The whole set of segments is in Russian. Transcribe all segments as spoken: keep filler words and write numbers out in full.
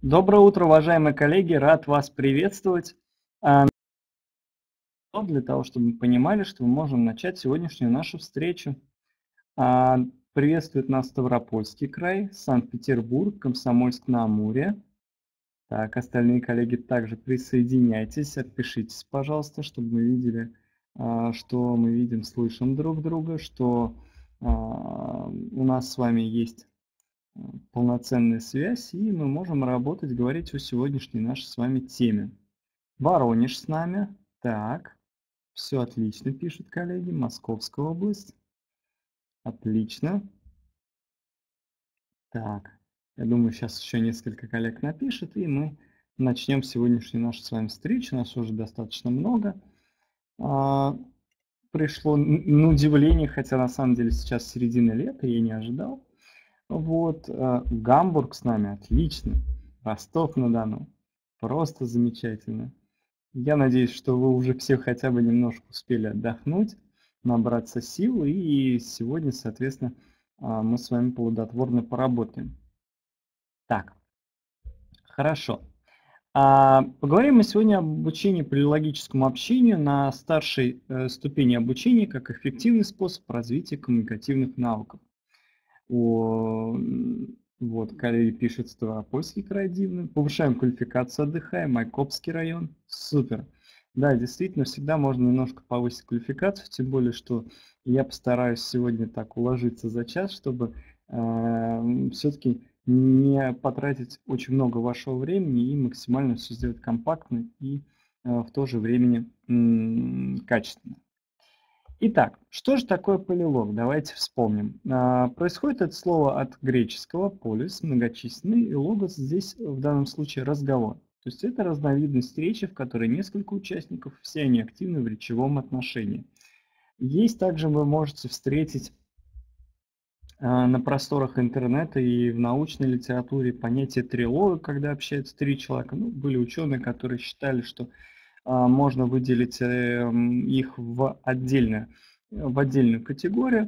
Доброе утро, уважаемые коллеги! Рад вас приветствовать. А, Для того, чтобы мы понимали, что мы можем начать сегодняшнюю нашу встречу. А, Приветствует нас Ставропольский край, Санкт-Петербург, Комсомольск-на-Амуре. Так, остальные коллеги также присоединяйтесь, отпишитесь, пожалуйста, чтобы мы видели, а, что мы видим, слышим друг друга, что а, у нас с вами есть полноценная связь, и мы можем работать, говорить о сегодняшней нашей с вами теме. Воронеж с нами. Так, все отлично, пишут коллеги. Московская область. Отлично. Так, я думаю, сейчас еще несколько коллег напишет, и мы начнем сегодняшнюю нашу с вами встречу. Нас уже достаточно много. А, пришло на удивление, хотя на самом деле сейчас середина лета, я не ожидал. Вот, а, Гамбург с нами, отлично. Ростов-на-Дону, просто замечательно. Я надеюсь, что вы уже все хотя бы немножко успели отдохнуть, набраться сил, и сегодня, соответственно, мы с вами плодотворно поработаем. Так, хорошо. А, Поговорим мы сегодня об обучении по логическому общению на старшей э, ступени обучения как эффективный способ развития коммуникативных навыков. О, вот, коллеги пишут, Ставропольский край дивный. Повышаем квалификацию, отдыхаем. Майкопский район. Супер. Да, действительно, всегда можно немножко повысить квалификацию, тем более, что я постараюсь сегодня так уложиться за час, чтобы э, все-таки не потратить очень много вашего времени и максимально все сделать компактно и э, в то же время м, качественно. Итак, что же такое полилог? Давайте вспомним. А, происходит это слово от греческого полис, многочисленный, и логос здесь в данном случае разговор. То есть это разновидность речи, в которой несколько участников, все они активны в речевом отношении. Есть также, вы можете встретить а, на просторах интернета и в научной литературе понятие трилога, когда общаются три человека. Ну, были ученые, которые считали, что можно выделить их в отдельную, в отдельную категорию.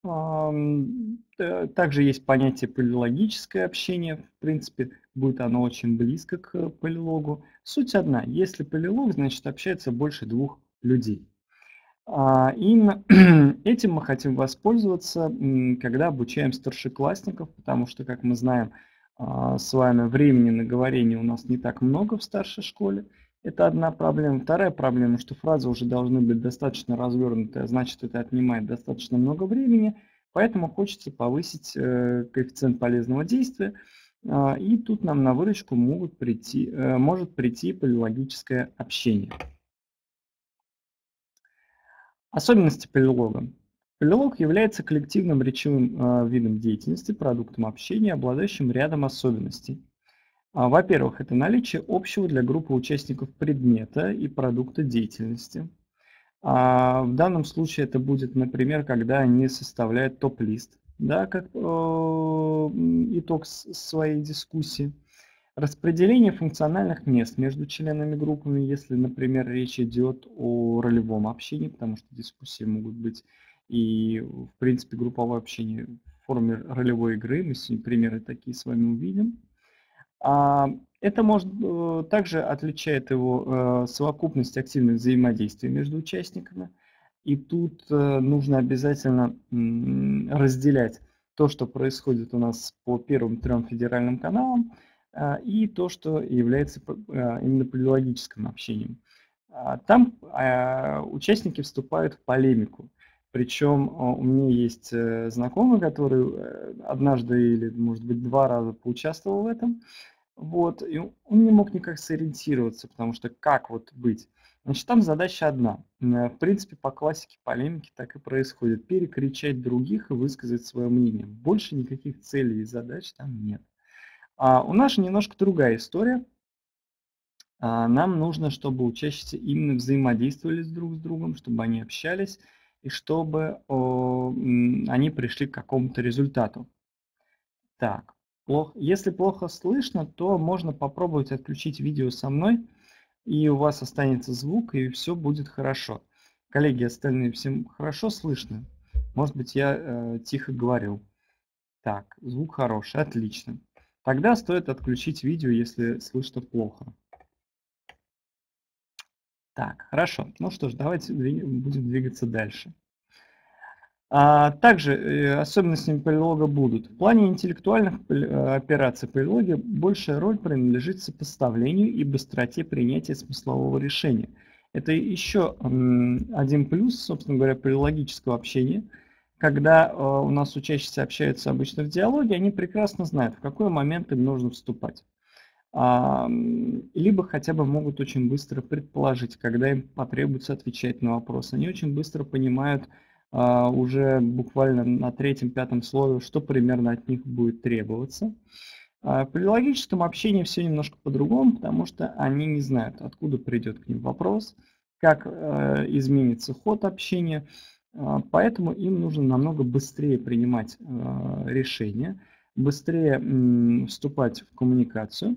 Также есть понятие полилогическое общение. В принципе, будет оно очень близко к полилогу. Суть одна. Если полилог, значит общается больше двух людей. Именно этим мы хотим воспользоваться, когда обучаем старшеклассников, потому что, как мы знаем, с вами времени на говорение у нас не так много в старшей школе. Это одна проблема. Вторая проблема, что фразы уже должны быть достаточно развернутые, а значит, это отнимает достаточно много времени, поэтому хочется повысить э, коэффициент полезного действия, э, и тут нам на выручку могут прийти, э, может прийти полилогическое общение. Особенности полилога. Полилог является коллективным речевым э, видом деятельности, продуктом общения, обладающим рядом особенностей. Во-первых, это наличие общего для группы участников предмета и продукта деятельности. В данном случае это будет, например, когда они составляют топ-лист, да, как э, итог своей дискуссии. Распределение функциональных мест между членами группы, если, например, речь идет о ролевом общении, потому что дискуссии могут быть и, в принципе, групповое общение в форме ролевой игры. Мы сегодня примеры такие с вами увидим. Это может также отличает его совокупность активных взаимодействий между участниками. И тут нужно обязательно разделять то, что происходит у нас по первым трем федеральным каналам, и то, что является именно полилогическим общением. Там участники вступают в полемику. Причем у меня есть знакомый, который однажды или, может быть, два раза поучаствовал в этом. Вот, и он не мог никак сориентироваться, потому что как вот быть? Значит, там задача одна. В принципе, по классике полемики так и происходит. Перекричать других и высказать свое мнение. Больше никаких целей и задач там нет. А у нас же немножко другая история. А нам нужно, чтобы учащиеся именно взаимодействовали друг с другом, чтобы они общались и чтобы о, они пришли к какому-то результату. Так. Плохо. Если плохо слышно, то можно попробовать отключить видео со мной, и у вас останется звук, и все будет хорошо. Коллеги, остальные, всем хорошо слышно? Может быть, я э, тихо говорил. Так, звук хороший, отлично. Тогда стоит отключить видео, если слышно плохо. Так, хорошо. Ну что ж, давайте будем двигаться дальше. А также э, особенностями полилога будут. В плане интеллектуальных операций полилога большая роль принадлежит сопоставлению и быстроте принятия смыслового решения. Это еще один плюс, собственно говоря, полилогического общения. Когда у нас учащиеся общаются обычно в диалоге, они прекрасно знают, в какой момент им нужно вступать. Либо хотя бы могут очень быстро предположить, когда им потребуется отвечать на вопросы. Они очень быстро понимают, Uh, уже буквально на третьем-пятом слове, что примерно от них будет требоваться. Uh, при логическом общении все немножко по-другому, потому что они не знают, откуда придет к ним вопрос, как uh, изменится ход общения, uh, поэтому им нужно намного быстрее принимать uh, решения, быстрее um, вступать в коммуникацию.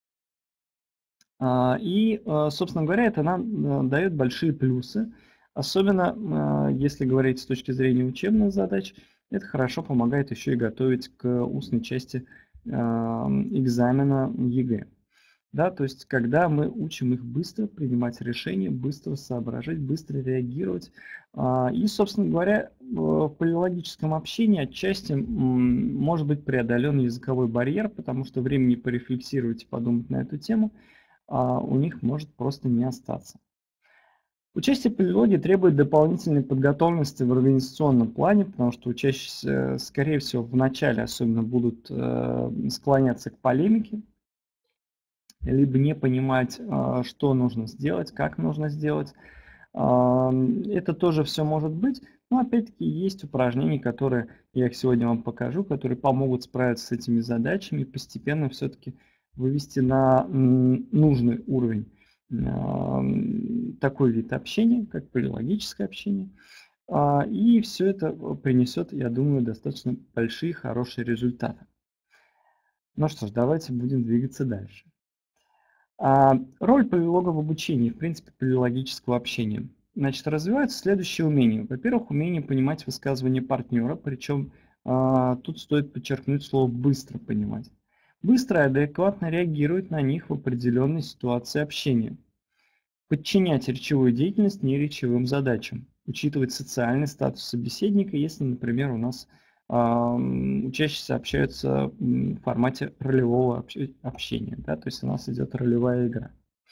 Uh, и, uh, собственно говоря, это нам uh, дает большие плюсы. Особенно, если говорить с точки зрения учебных задач, это хорошо помогает еще и готовить к устной части экзамена ЕГЭ. Да, то есть, когда мы учим их быстро принимать решения, быстро соображать, быстро реагировать. И, собственно говоря, в полилогическом общении отчасти может быть преодолен языковой барьер, потому что времени порефлексировать и подумать на эту тему у них может просто не остаться. Участие в полилоге требует дополнительной подготовленности в организационном плане, потому что учащиеся, скорее всего, в начале особенно будут э, склоняться к полемике, либо не понимать, э, что нужно сделать, как нужно сделать. Э, это тоже все может быть, но опять-таки есть упражнения, которые я их сегодня вам покажу, которые помогут справиться с этими задачами и постепенно все-таки вывести на нужный уровень такой вид общения, как полилогическое общение. И все это принесет, я думаю, достаточно большие, хорошие результаты. Ну что ж, давайте будем двигаться дальше. Роль полилога в обучении, в принципе, полилогического общения. Значит, развиваются следующие умения. Во-первых, умение понимать высказывания партнера, причем тут стоит подчеркнуть слово «быстро понимать». Быстро и адекватно реагировать на них в определенной ситуации общения. Подчинять речевую деятельность неречевым задачам. Учитывать социальный статус собеседника, если, например, у нас э, учащиеся общаются в формате ролевого общения. Да, то есть у нас идет ролевая игра.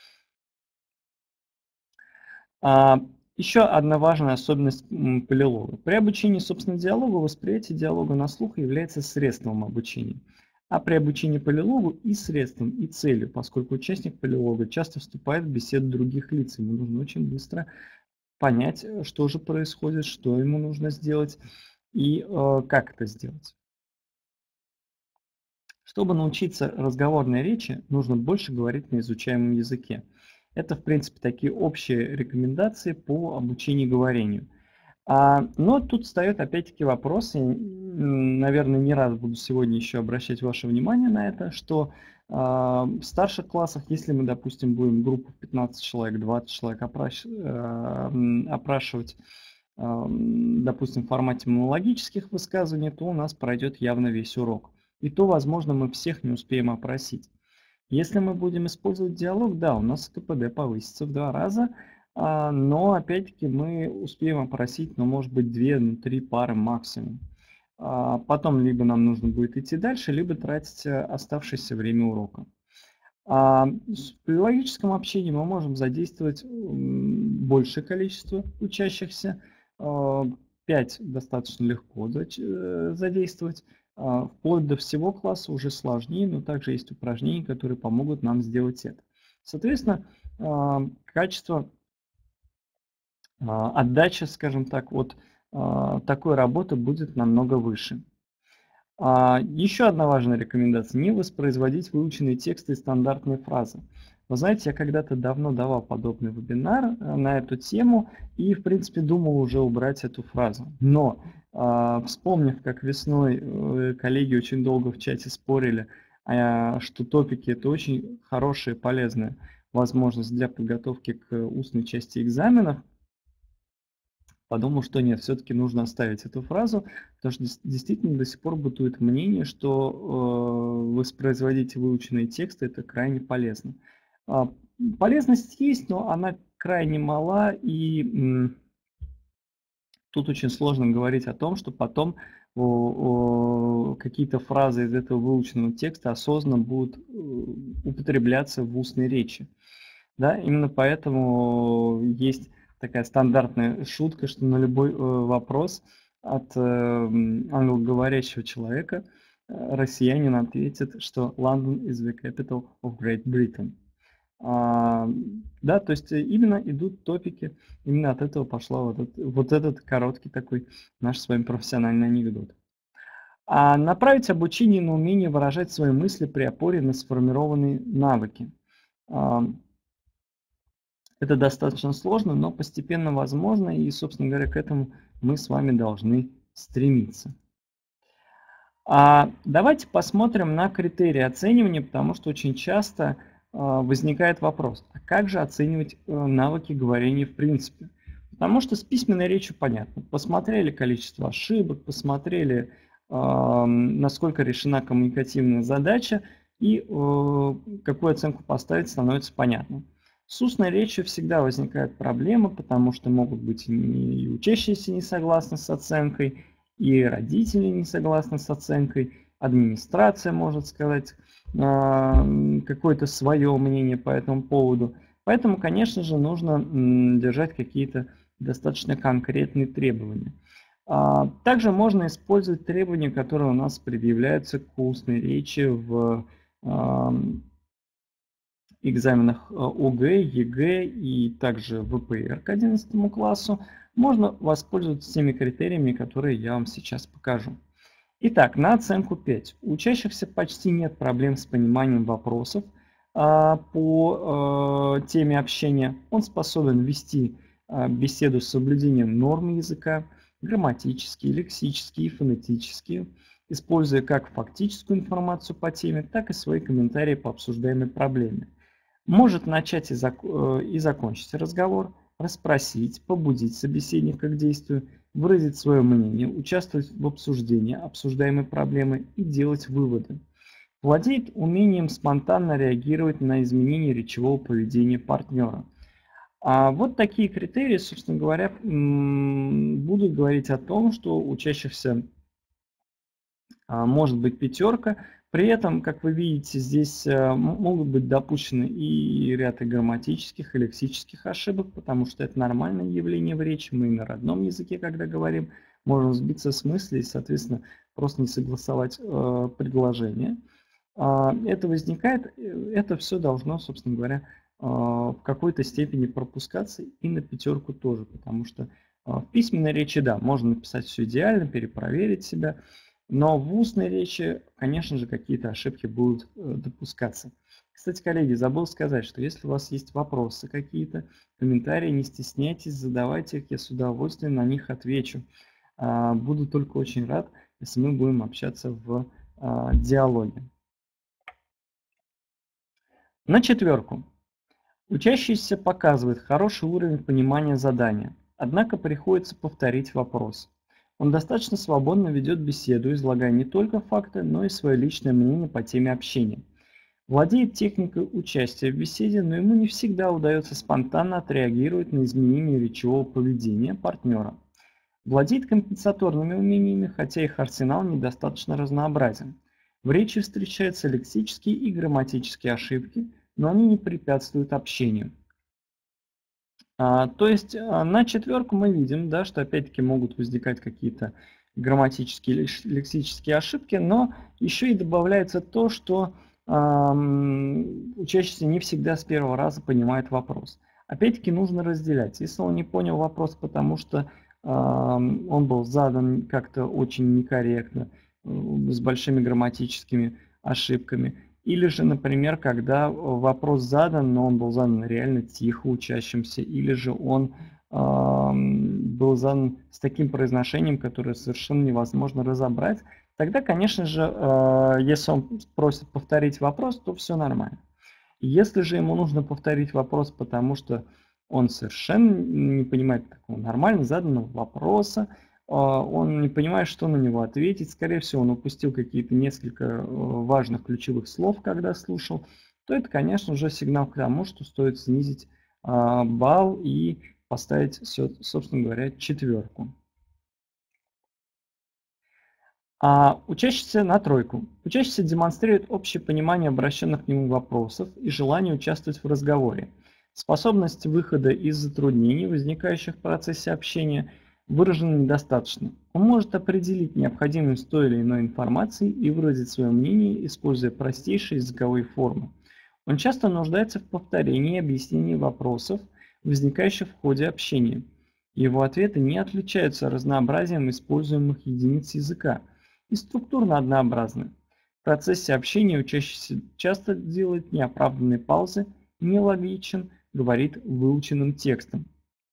А, еще одна важная особенность полилога. При обучении, собственно, диалогу, восприятие диалога на слух является средством обучения. А при обучении полилогу и средством, и целью, поскольку участник полилога часто вступает в беседу других лиц. Ему нужно очень быстро понять, что же происходит, что ему нужно сделать и э, как это сделать. Чтобы научиться разговорной речи, нужно больше говорить на изучаемом языке. Это, в принципе, такие общие рекомендации по обучению говорению. А, но тут встает опять-таки вопрос, я, наверное, не раз буду сегодня еще обращать ваше внимание на это, что а, в старших классах, если мы, допустим, будем группу пятнадцать человек, двадцать человек опраш, а, опрашивать, а, допустим, в формате монологических высказываний, то у нас пройдет явно весь урок. И то, возможно, мы всех не успеем опросить. Если мы будем использовать диалог, да, у нас КПД повысится в два раза, но опять-таки мы успеем опросить, ну, может быть, две-три пары максимум. Потом либо нам нужно будет идти дальше, либо тратить оставшееся время урока. При логическом общении мы можем задействовать большее количество учащихся. пять достаточно легко задействовать. Вплоть до всего класса уже сложнее, но также есть упражнения, которые помогут нам сделать это. Соответственно, качество отдача, скажем так, от такой работы будет намного выше. Еще одна важная рекомендация – не воспроизводить выученные тексты и стандартные фразы. Вы знаете, я когда-то давно давал подобный вебинар на эту тему и, в принципе, думал уже убрать эту фразу. Но, вспомнив, как весной коллеги очень долго в чате спорили, что топики – это очень хорошая и полезная возможность для подготовки к устной части экзаменов, подумал, что нет, все-таки нужно оставить эту фразу, потому что действительно до сих пор бытует мнение, что э, воспроизводить выученные тексты это крайне полезно. А, полезность есть, но она крайне мала, и м, тут очень сложно говорить о том, что потом какие-то фразы из этого выученного текста осознанно будут употребляться в устной речи. Да, именно поэтому есть такая стандартная шутка, что на любой э, вопрос от э, англоговорящего человека э, россиянин ответит, что London is the capital of Great Britain. А, да, то есть именно идут топики, именно от этого пошла вот, этот, вот этот короткий такой наш с вами профессиональный анекдот. А направить обучение на умение выражать свои мысли при опоре на сформированные навыки. А, это достаточно сложно, но постепенно возможно, и, собственно говоря, к этому мы с вами должны стремиться. А давайте посмотрим на критерии оценивания, потому что очень часто возникает вопрос, а как же оценивать навыки говорения в принципе? Потому что с письменной речью понятно. Посмотрели количество ошибок, посмотрели, насколько решена коммуникативная задача, и какую оценку поставить, становится понятно. С устной речью всегда возникают проблемы, потому что могут быть и учащиеся не согласны с оценкой, и родители не согласны с оценкой, администрация может сказать какое-то свое мнение по этому поводу. Поэтому, конечно же, нужно держать какие-то достаточно конкретные требования. Также можно использовать требования, которые у нас предъявляются к устной речи в экзаменах ОГЭ, ЕГЭ и также ВПР к одиннадцатому классу. Можно воспользоваться теми критериями, которые я вам сейчас покажу. Итак, на оценку пять. У учащихся почти нет проблем с пониманием вопросов а, по а, теме общения. Он способен вести а, беседу с соблюдением норм языка, грамматические, лексические и фонетические, используя как фактическую информацию по теме, так и свои комментарии по обсуждаемой проблеме. Может начать и, зак и закончить разговор, расспросить, побудить собеседника к действию, выразить свое мнение, участвовать в обсуждении обсуждаемой проблемы и делать выводы. Владеет умением спонтанно реагировать на изменения речевого поведения партнера. А вот такие критерии, собственно говоря, будут говорить о том, что у учащихся может быть пятерка. При этом, как вы видите, здесь могут быть допущены и ряд и грамматических, и лексических ошибок, потому что это нормальное явление в речи. Мы на родном языке, когда говорим, можем сбиться с мысли и, соответственно, просто не согласовать э, предложение. Э, это возникает, это все должно, собственно говоря, э, в какой-то степени пропускаться и на пятерку тоже, потому что э, в письменной речи, да, можно написать все идеально, перепроверить себя. Но в устной речи, конечно же, какие-то ошибки будут допускаться. Кстати, коллеги, забыл сказать, что если у вас есть вопросы какие-то, комментарии, не стесняйтесь, задавайте их, я с удовольствием на них отвечу. Буду только очень рад, если мы будем общаться в диалоге. На четверку. Учащийся показывает хороший уровень понимания задания, однако приходится повторить вопрос. Он достаточно свободно ведет беседу, излагая не только факты, но и свое личное мнение по теме общения. Владеет техникой участия в беседе, но ему не всегда удается спонтанно отреагировать на изменения речевого поведения партнера. Владеет компенсаторными умениями, хотя их арсенал недостаточно разнообразен. В речи встречаются лексические и грамматические ошибки, но они не препятствуют общению. А, то есть а, на четверку мы видим, да, что опять-таки могут возникать какие-то грамматические, лексические ошибки, но еще и добавляется то, что а, учащийся не всегда с первого раза понимает вопрос. Опять-таки нужно разделять. Если он не понял вопрос, потому что а, он был задан как-то очень некорректно, с большими грамматическими ошибками, или же, например, когда вопрос задан, но он был задан реально тихо учащимся, или же он э, был задан с таким произношением, которое совершенно невозможно разобрать, тогда, конечно же, э, если он просит повторить вопрос, то все нормально. Если же ему нужно повторить вопрос, потому что он совершенно не понимает такого нормально заданного вопроса, он не понимает, что на него ответить. Скорее всего, он упустил какие-то несколько важных ключевых слов, когда слушал, то это, конечно, уже сигнал к тому, что стоит снизить балл и поставить, собственно говоря, четверку. А учащийся на тройку. Учащийся демонстрирует общее понимание обращенных к нему вопросов и желание участвовать в разговоре. Способность выхода из затруднений, возникающих в процессе общения, выражена недостаточно. Он может определить необходимость той или иной информации и выразить свое мнение, используя простейшие языковые формы. Он часто нуждается в повторении и объяснении вопросов, возникающих в ходе общения. Его ответы не отличаются разнообразием используемых единиц языка и структурно однообразны. В процессе общения учащийся часто делает неоправданные паузы, нелогичен, говорит выученным текстом.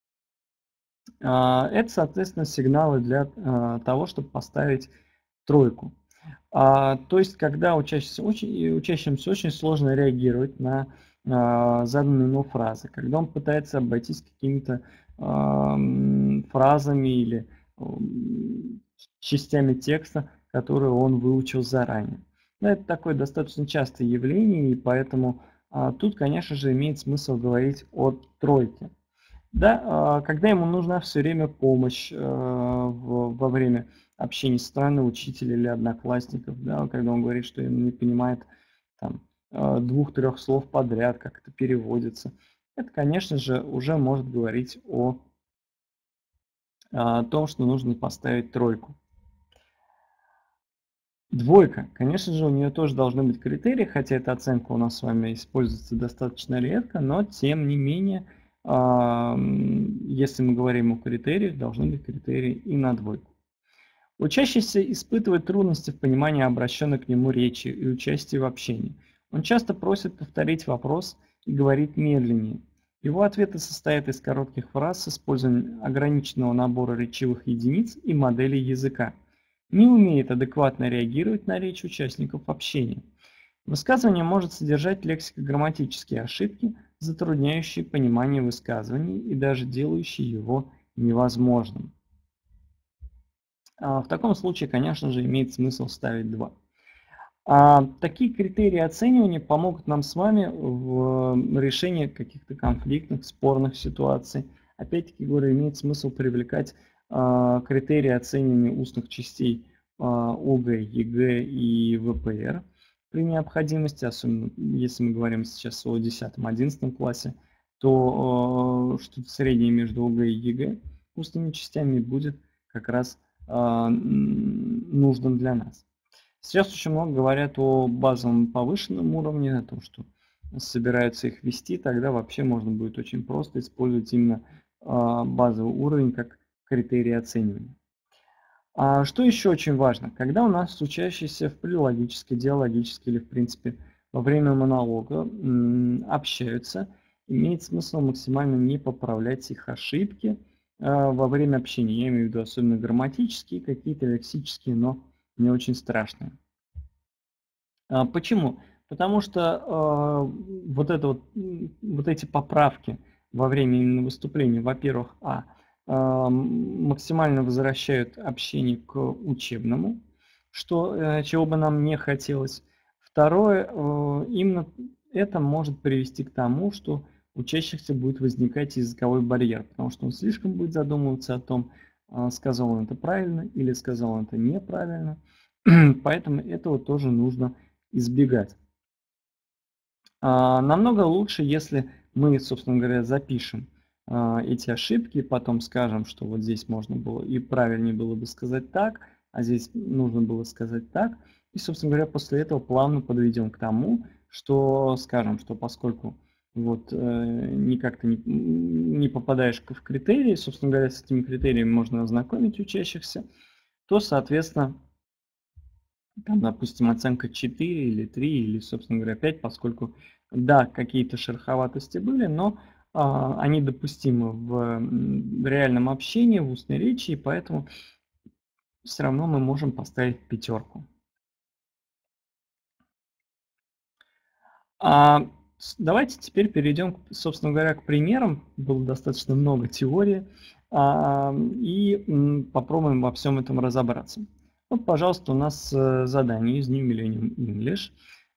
Это, соответственно, сигналы для того, чтобы поставить тройку. То есть, когда учащимся очень, учащимся очень сложно реагировать на заданные ему фразы, когда он пытается обойтись какими-то фразами или частями текста, которые он выучил заранее. Но это такое достаточно частое явление, и поэтому а, тут, конечно же, имеет смысл говорить о тройке. Да, а, когда ему нужна все время помощь а, в, во время общения со стороны учителя или одноклассников, да, когда он говорит, что он не понимает там, двух-трех слов подряд, как это переводится, это, конечно же, уже может говорить о, о том, что нужно поставить тройку. Двойка. Конечно же, у нее тоже должны быть критерии, хотя эта оценка у нас с вами используется достаточно редко, но тем не менее, если мы говорим о критериях, должны быть критерии и на двойку. Учащийся испытывает трудности в понимании обращенной к нему речи и участии в общении. Он часто просит повторить вопрос и говорит медленнее. Его ответы состоят из коротких фраз с использованием ограниченного набора речевых единиц и моделей языка. Не умеет адекватно реагировать на речь участников общения. Высказывание может содержать лексико-грамматические ошибки, затрудняющие понимание высказывания и даже делающие его невозможным. В таком случае, конечно же, имеет смысл ставить два. Такие критерии оценивания помогут нам с вами в решении каких-то конфликтных, спорных ситуаций. Опять-таки, говорю, имеет смысл привлекать критерии оценивания устных частей ОГЭ, ЕГЭ и ВПР при необходимости, особенно если мы говорим сейчас о десятом-одиннадцатом классе, то что-то среднее между ОГЭ и ЕГЭ устными частями будет как раз нужным для нас. Сейчас очень много говорят о базовом повышенном уровне, о том, что собираются их ввести, тогда вообще можно будет очень просто использовать именно базовый уровень как критерий оценивания. А что еще очень важно? Когда у нас учащиеся в прилогической, диалогической или, в принципе, во время монолога общаются, имеет смысл максимально не поправлять их ошибки во время общения. Я имею в виду особенно грамматические, какие-то лексические, но не очень страшные. Почему? Потому что вот, это вот, вот эти поправки во время именно выступления, во-первых, а, максимально возвращают общение к учебному, что, чего бы нам не хотелось. Второе, именно это может привести к тому, что у учащихся будет возникать языковой барьер, потому что он слишком будет задумываться о том, сказал он это правильно или сказал он это неправильно. Поэтому этого тоже нужно избегать. Намного лучше, если мы, собственно говоря, запишем эти ошибки, потом скажем, что вот здесь можно было и правильнее было бы сказать так, а здесь нужно было сказать так. И, собственно говоря, после этого плавно подведем к тому, что скажем, что поскольку вот никак ты не, не попадаешь в критерии, собственно говоря, с этими критериями можно ознакомить учащихся, то, соответственно, там, допустим, оценка четыре или три, или, собственно говоря, пять, поскольку, да, какие-то шероховатости были, но а, они допустимы в, в реальном общении, в устной речи, и поэтому все равно мы можем поставить пятерку. А, Давайте теперь перейдем, собственно говоря, к примерам. Было достаточно много теории. И попробуем во всем этом разобраться. Вот, пожалуйста, у нас задание из New Millennium English,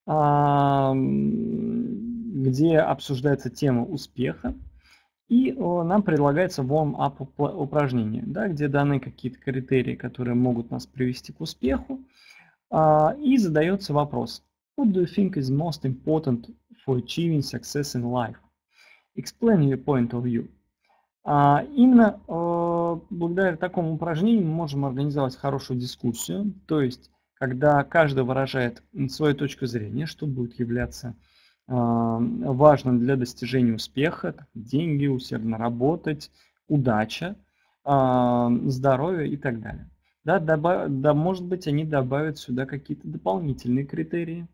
где обсуждается тема успеха. И нам предлагается warm-up упражнение, да, где даны какие-то критерии, которые могут нас привести к успеху. И задается вопрос. What do you think is most important for achieving success in life? Explain your point of view. А именно э, благодаря такому упражнению мы можем организовать хорошую дискуссию, то есть когда каждый выражает свою точку зрения, что будет являться э, важным для достижения успеха, деньги, усердно работать, удача, э, здоровье и так далее. Да, добав... да, может быть, они добавят сюда какие-то дополнительные критерии.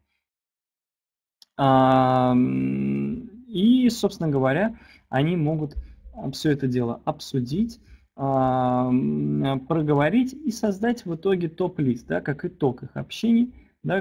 А, и, собственно говоря, они могут все это дело обсудить, проговорить и создать в итоге топ-лист, да, как итог их общений, да,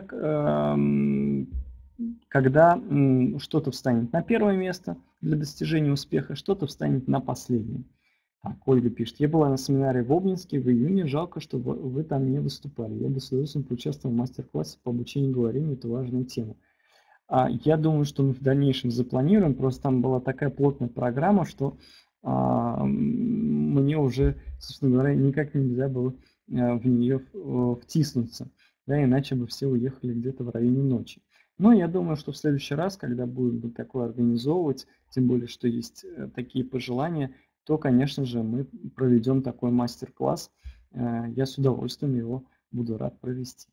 когда что-то встанет на первое место для достижения успеха, что-то встанет на последнее. Так, Ольга пишет, я была на семинаре в Обнинске в июне, жалко, что вы там не выступали. Я бы с удовольствием поучаствовал в мастер-классе по обучению говорению, это важная тема. Я думаю, что мы в дальнейшем запланируем, просто там была такая плотная программа, что а, мне уже, собственно говоря, никак нельзя было в нее втиснуться, да, иначе бы все уехали где-то в районе ночи. Но я думаю, что в следующий раз, когда будем такое организовывать, тем более, что есть такие пожелания, то, конечно же, мы проведем такой мастер-класс. Я с удовольствием его буду рад провести.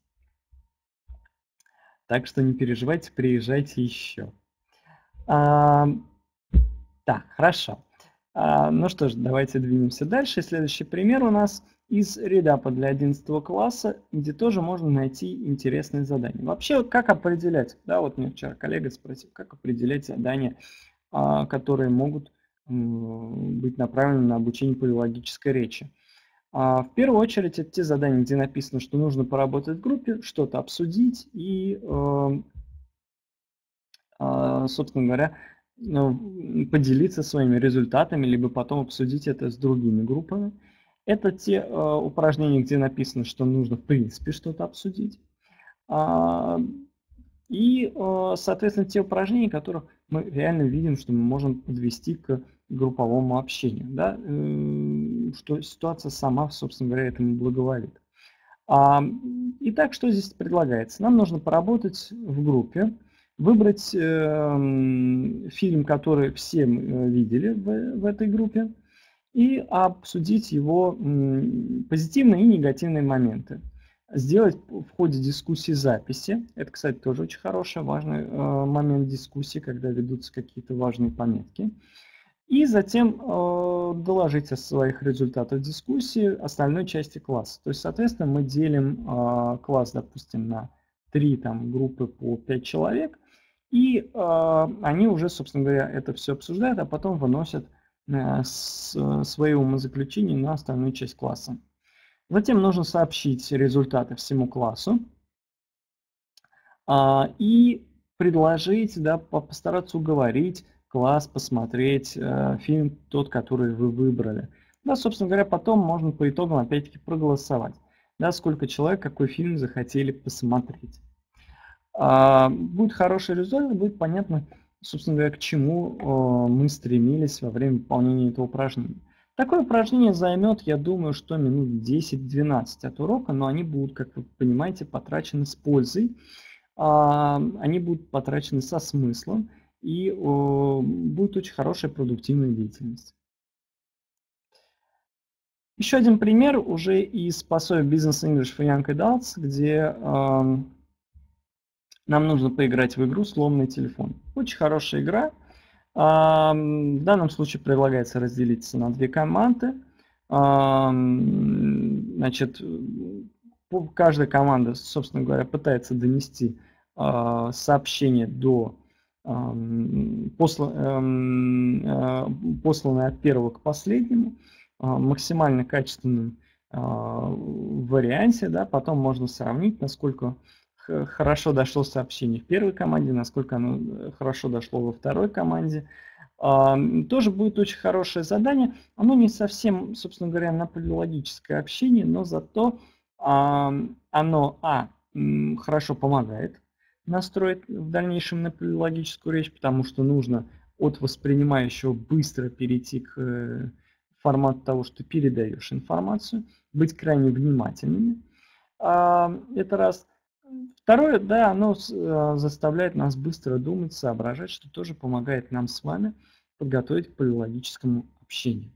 Так что не переживайте, приезжайте еще. А, так, хорошо. А, ну что ж, давайте двинемся дальше. Следующий пример у нас из редапа для одиннадцатого класса, где тоже можно найти интересные задания. Вообще, как определять, да, вот мне вчера коллега спросил, как определять задания, а, которые могут м, быть направлены на обучение полилогической речи. В первую очередь, это те задания, где написано, что нужно поработать в группе, что-то обсудить и, собственно говоря, поделиться своими результатами, либо потом обсудить это с другими группами. Это те упражнения, где написано, что нужно в принципе что-то обсудить. И, соответственно, те упражнения, которые мы реально видим, что мы можем подвести к групповому общению, да, что ситуация сама, собственно говоря, этому благоволит. Итак, что здесь предлагается? Нам нужно поработать в группе, выбрать фильм, который все видели в этой группе, и обсудить его позитивные и негативные моменты. Сделать в ходе дискуссии записи. Это, кстати, тоже очень хороший, важный э, момент дискуссии, когда ведутся какие-то важные пометки. И затем э, доложить о своих результатах дискуссии остальной части класса. То есть, соответственно, мы делим э, класс, допустим, на три там, группы по пять человек. И э, они уже, собственно говоря, это все обсуждают, а потом выносят э, с, свои умозаключения на остальную часть класса. Затем нужно сообщить результаты всему классу а, и предложить, да, постараться уговорить класс посмотреть а, фильм тот, который вы выбрали. Да, собственно говоря, потом можно по итогам опять-таки проголосовать, да, сколько человек какой фильм захотели посмотреть. А, будет хороший результат, будет понятно, собственно говоря, к чему а, мы стремились во время выполнения этого упражнения. Такое упражнение займет, я думаю, что минут десять-двенадцать от урока, но они будут, как вы понимаете, потрачены с пользой, они будут потрачены со смыслом, и будет очень хорошая продуктивная деятельность. Еще один пример уже из пособия Business English for Young Adults, где нам нужно поиграть в игру «Сломанный телефон». Очень хорошая игра. В данном случае предлагается разделиться на две команды. Значит, каждая команда, собственно говоря, пытается донести сообщение до посланное от первого к последнему, максимально качественном варианте, да, потом можно сравнить, насколько хорошо дошло сообщение в первой команде, насколько оно хорошо дошло во второй команде. Тоже будет очень хорошее задание. Оно не совсем, собственно говоря, наполеологическое общение, но зато оно, а, хорошо помогает настроить в дальнейшем наполеологическую речь, потому что нужно от воспринимающего быстро перейти к формату того, что передаешь информацию, быть крайне внимательными. Это раз. Второе, да, оно заставляет нас быстро думать, соображать, что тоже помогает нам с вами подготовить к полилогическому общению.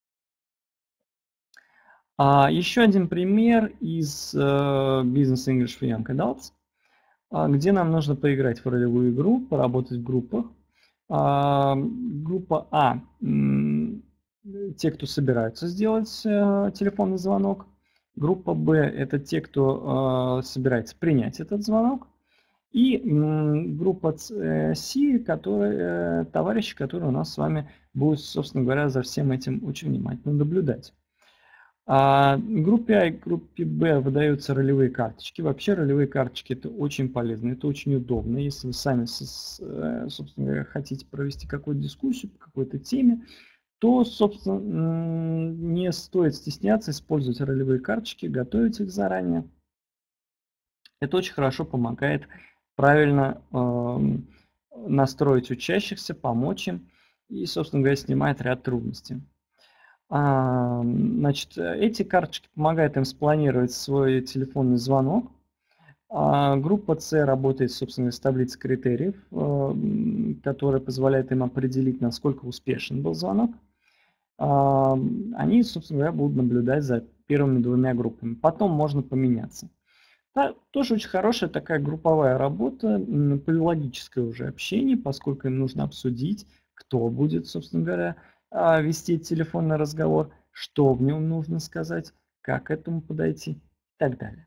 А еще один пример из uh, Business English for Young Adults, uh, где нам нужно поиграть в ролевую игру, поработать в группах. Uh, группа А – те, кто собираются сделать uh, телефонный звонок. Группа Б – это те, кто uh, собирается принять этот звонок. И м, группа С, которые, товарищи, которые у нас с вами будут, собственно говоря, за всем этим очень внимательно наблюдать. А группе А и группе Б выдаются ролевые карточки. Вообще ролевые карточки это очень полезно, это очень удобно. Если вы сами, собственно говоря, хотите провести какую-то дискуссию по какой-то теме, то, собственно, не стоит стесняться использовать ролевые карточки, готовить их заранее. Это очень хорошо помогает правильно э, настроить учащихся, помочь им и, собственно говоря, снимает ряд трудностей. А, значит, эти карточки помогают им спланировать свой телефонный звонок. А группа С работает, собственно, с таблицей критериев, э, которая позволяет им определить, насколько успешен был звонок. А, они, собственно говоря, будут наблюдать за первыми двумя группами. Потом можно поменяться. Да, тоже очень хорошая такая групповая работа, полилогическое уже общение, поскольку им нужно обсудить, кто будет, собственно говоря, вести телефонный разговор, что в нем нужно сказать, как к этому подойти и так далее.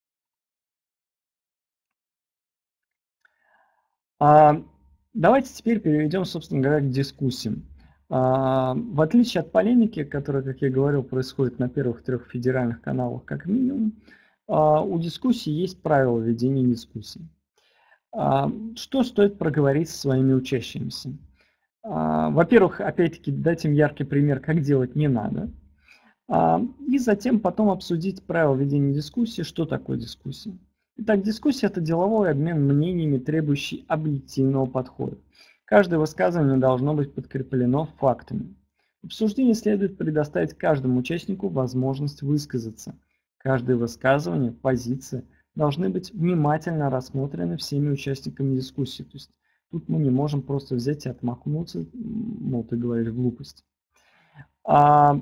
Давайте теперь перейдем, собственно говоря, к дискуссиям. В отличие от полемики, которая, как я говорил, происходит на первых трех федеральных каналах как минимум, у дискуссии есть правила ведения дискуссий. Что стоит проговорить со своими учащимися? Во-первых, опять-таки, дать им яркий пример, как делать не надо. И затем потом обсудить правила ведения дискуссии, что такое дискуссия. Итак, дискуссия – это деловой обмен мнениями, требующий объективного подхода. Каждое высказывание должно быть подкреплено фактами. В обсуждении следует предоставить каждому участнику возможность высказаться. Каждое высказывание, позиция должны быть внимательно рассмотрены всеми участниками дискуссии. То есть тут мы не можем просто взять и отмахнуться, мол, ты говоришь глупость. А,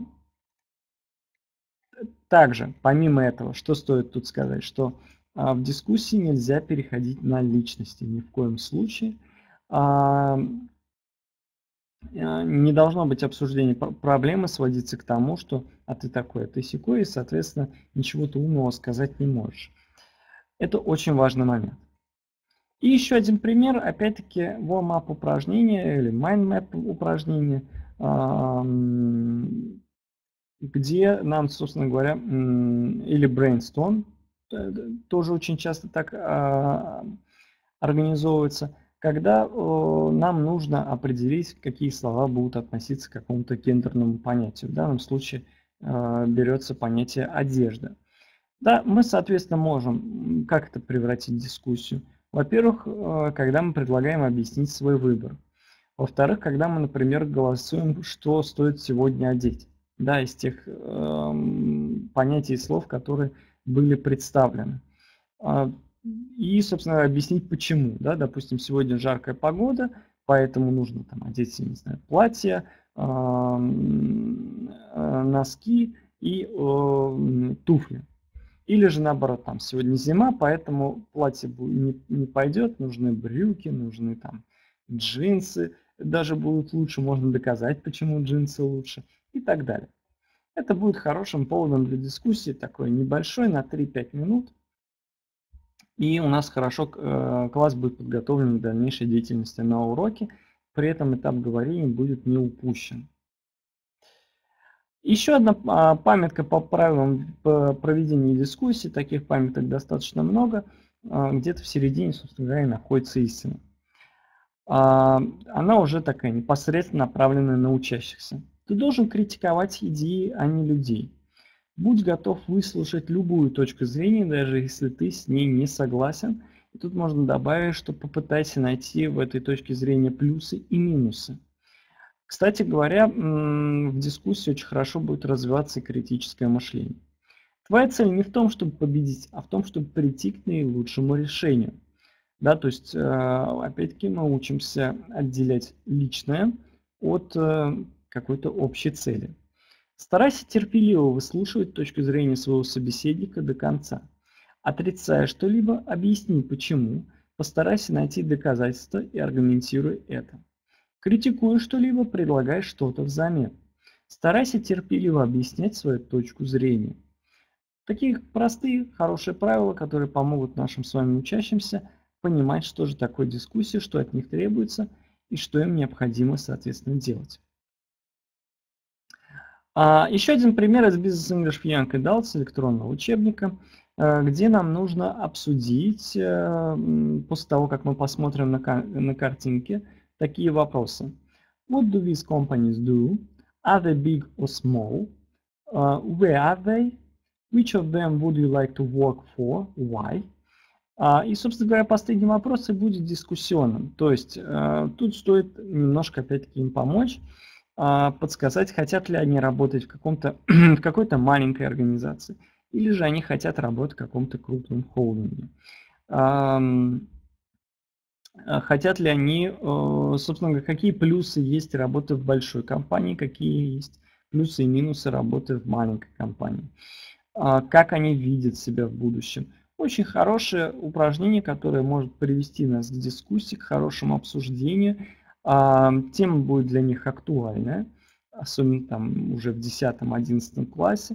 также, помимо этого, что стоит тут сказать, что а, в дискуссии нельзя переходить на личности ни в коем случае. А, не должно быть обсуждения проблемы сводиться к тому, что а ты такой, а ты сякой, и, соответственно, ничего ты умного сказать не можешь. Это очень важный момент. И еще один пример, опять-таки, warm-up упражнение или mind map упражнение, где нам, собственно говоря, или brainstorm, тоже очень часто так организовывается, когда э, нам нужно определить, какие слова будут относиться к какому-то гендерному понятию. В данном случае э, берется понятие одежда. Да, мы, соответственно, можем как это превратить в дискуссию. Во-первых, э, когда мы предлагаем объяснить свой выбор. Во-вторых, когда мы, например, голосуем, что стоит сегодня одеть. Да, из тех э, понятий и слов, которые были представлены. И, собственно, объяснить почему. Да? Допустим, сегодня жаркая погода, поэтому нужно там одеть, не знаю, платье, носки и туфли. Или же наоборот, там сегодня зима, поэтому платье не, не пойдет, нужны брюки, нужны там джинсы, даже будут лучше, можно доказать, почему джинсы лучше и так далее. Это будет хорошим поводом для дискуссии, такой небольшой, на три-пять минут. И у нас хорошо класс будет подготовлен к дальнейшей деятельности на уроке, при этом этап говорения будет не упущен. Еще одна памятка по правилам проведения дискуссии, таких памяток достаточно много. где-то в середине, собственно говоря, находится истина. Она уже такая непосредственно направленная на учащихся. Ты должен критиковать идеи, а не людей. Будь готов выслушать любую точку зрения, даже если ты с ней не согласен. И тут можно добавить, что попытайся найти в этой точке зрения плюсы и минусы. Кстати говоря, в дискуссии очень хорошо будет развиваться и критическое мышление. Твоя цель не в том, чтобы победить, а в том, чтобы прийти к наилучшему решению. Да, то есть, опять-таки, мы учимся отделять личное от какой-то общей цели. Старайся терпеливо выслушивать точку зрения своего собеседника до конца. Отрицая что-либо, объясни почему, постарайся найти доказательства и аргументируй это. Критикуя что-либо, предлагай что-то взамен. Старайся терпеливо объяснять свою точку зрения. Такие простые, хорошие правила, которые помогут нашим с вами учащимся понимать, что же такое дискуссия, что от них требуется и что им необходимо, соответственно, делать. А, еще один пример из Business English for Young Adults, электронного учебника, где нам нужно обсудить, после того, как мы посмотрим на, на картинке, такие вопросы. What do these companies do? Are they big or small? Uh, where are they? Which of them would you like to work for? Why? Uh, и, собственно говоря, последний вопрос и будет дискуссионным. То есть uh, тут стоит немножко, опять-таки, им помочь, uh, подсказать, хотят ли они работать в, каком-то, в какой-то маленькой организации, или же они хотят работать в каком-то крупном холдинге. Uh, Хотят ли они, собственно говоря, какие плюсы есть работы в большой компании, какие есть плюсы и минусы работы в маленькой компании, как они видят себя в будущем. Очень хорошее упражнение, которое может привести нас к дискуссии, к хорошему обсуждению. Тема будет для них актуальная, особенно там уже в десятом-одиннадцатом классе,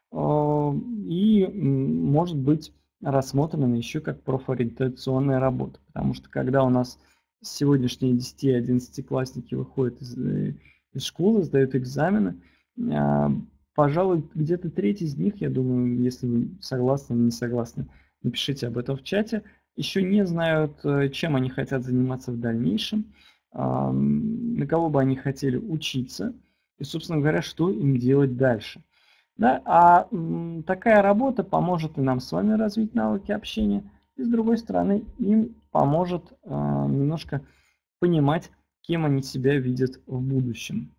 и может быть рассмотрена еще как профориентационная работа, потому что когда у нас сегодняшние десяти-одиннадцатиклассники выходят из, из школы, сдают экзамены, пожалуй, где-то треть из них, я думаю, если вы согласны или не согласны, напишите об этом в чате, еще не знают, чем они хотят заниматься в дальнейшем, на кого бы они хотели учиться и, собственно говоря, что им делать дальше. Да, а м, такая работа поможет и нам с вами развить навыки общения, и с другой стороны им поможет э, немножко понимать, кем они себя видят в будущем.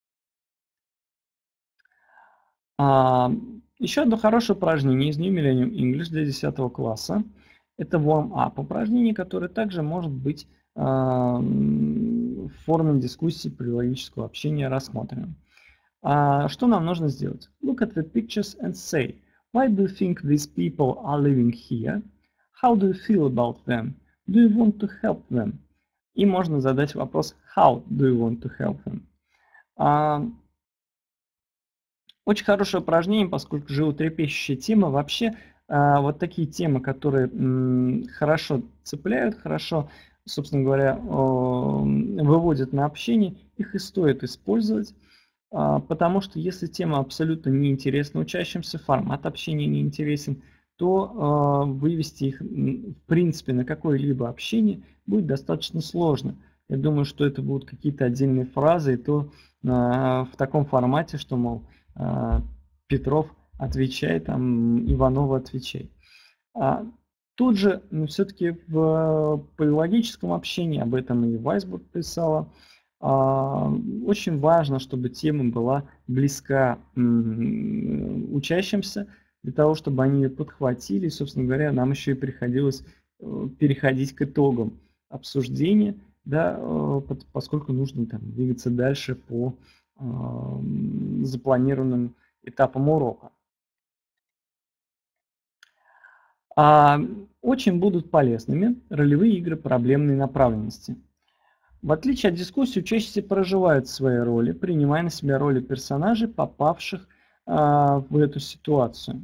А, еще одно хорошее упражнение из New Millennium English для десятого класса. Это warm-up упражнение, которое также может быть э, в форме дискуссии при логического общения рассмотрено. Uh, что нам нужно сделать? Look at the pictures and say, why do you think these people are living here? How do you feel about them? Do you want to help them? И можно задать вопрос, how do you want to help them? Uh, очень хорошее упражнение, поскольку животрепещущая тема. Вообще, uh, вот такие темы, которые um, хорошо цепляют, хорошо, собственно говоря, uh, выводят на общение, их и стоит использовать. Потому что если тема абсолютно неинтересна учащимся, формат общения неинтересен, то э, вывести их в принципе на какое-либо общение будет достаточно сложно. Я думаю, что это будут какие-то отдельные фразы, и то э, в таком формате, что, мол, э, Петров отвечай, там, Иванова отвечай. А тут же, ну, все-таки в полилогическом общении, об этом и Вайсбург писала, очень важно, чтобы тема была близка учащимся, для того, чтобы они ее подхватили. И, собственно говоря, нам еще и приходилось переходить к итогам обсуждения, да, поскольку нужно там двигаться дальше по запланированным этапам урока. Очень будут полезными ролевые игры проблемной направленности. В отличие от дискуссии, учащиеся проживают свои роли, принимая на себя роли персонажей, попавших а, в эту ситуацию.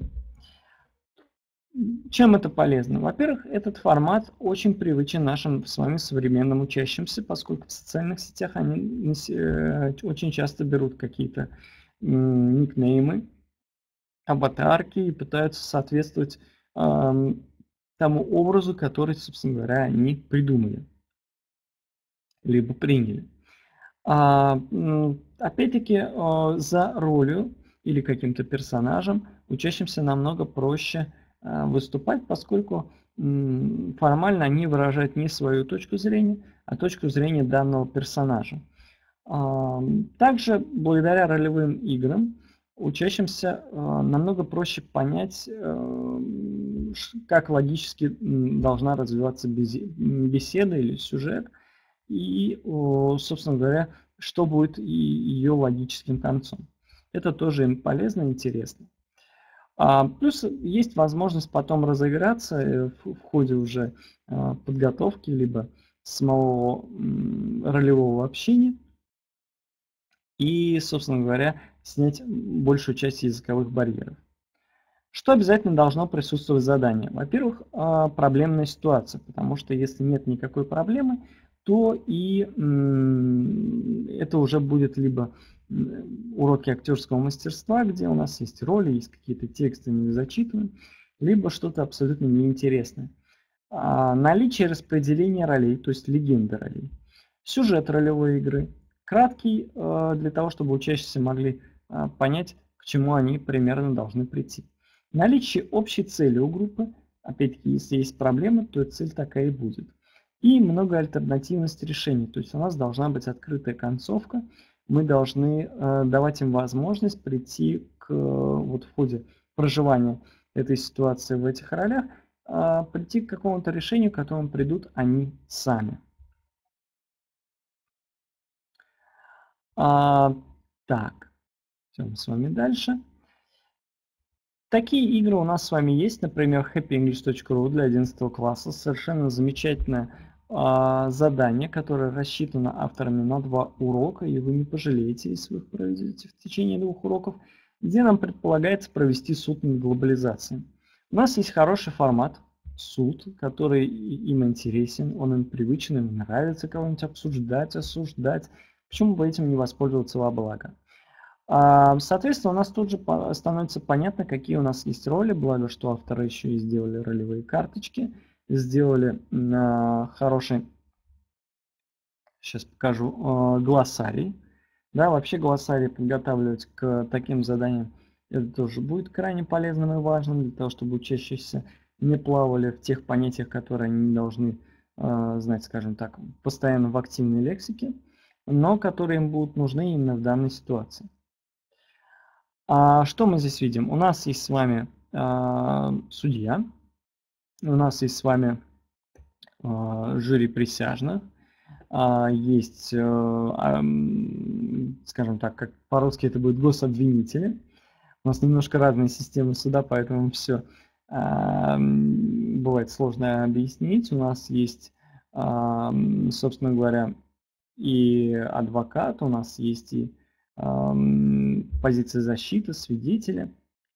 Чем это полезно? Во-первых, этот формат очень привычен нашим с вами современным учащимся, поскольку в социальных сетях они очень часто берут какие-то никнеймы, аватарки и пытаются соответствовать а, тому образу, который, собственно говоря, они придумали, либо приняли. А, опять-таки, за ролью или каким-то персонажем учащимся намного проще выступать, поскольку формально они выражают не свою точку зрения, а точку зрения данного персонажа. Также благодаря ролевым играм учащимся намного проще понять, как логически должна развиваться беседа или сюжет, и, собственно говоря, что будет ее логическим концом. Это тоже им полезно и интересно. Плюс есть возможность потом разыграться в ходе уже подготовки, либо самого ролевого общения, и, собственно говоря, снять большую часть языковых барьеров. Что обязательно должно присутствовать в задании? Во-первых, проблемная ситуация, потому что если нет никакой проблемы, то и это уже будет либо уроки актерского мастерства, где у нас есть роли, есть какие-то тексты, мы их зачитываем, либо что-то абсолютно неинтересное. Наличие распределения ролей, то есть легенды ролей. Сюжет ролевой игры. Краткий, для того, чтобы учащиеся могли понять, к чему они примерно должны прийти. Наличие общей цели у группы. Опять-таки, если есть проблема, то цель такая и будет. И много альтернативности решений. То есть у нас должна быть открытая концовка. Мы должны э, давать им возможность прийти к, вот в ходе проживания этой ситуации в этих ролях, э, прийти к какому-то решению, к которому придут они сами. А, так, идем с вами дальше. Такие игры у нас с вами есть, например, хэппи инглиш точка ру для одиннадцатого класса. Совершенно замечательное а, задание, которое рассчитано авторами на два урока, и вы не пожалеете, если вы их проведете в течение двух уроков, где нам предполагается провести суд над глобализацией. У нас есть хороший формат, суд, который им интересен, он им привычен, им нравится кого-нибудь обсуждать, осуждать. Почему бы этим не воспользоваться во благо? Соответственно, у нас тут же становится понятно, какие у нас есть роли, благо, что авторы еще и сделали ролевые карточки, сделали хороший, сейчас покажу, глоссарий. Да, вообще глоссарий подготавливать к таким заданиям, это тоже будет крайне полезным и важным, для того, чтобы учащиеся не плавали в тех понятиях, которые они не должны знать, скажем так, постоянно в активной лексике, но которые им будут нужны именно в данной ситуации. А что мы здесь видим? У нас есть с вами э, судья, у нас есть с вами э, жюри присяжных, э, есть, э, э, скажем так, как по-русски это будет гособвинители. У нас немножко разные системы суда, поэтому все э, бывает сложно объяснить. У нас есть, э, собственно говоря, и адвокат, у нас есть и позиция защиты, свидетеля.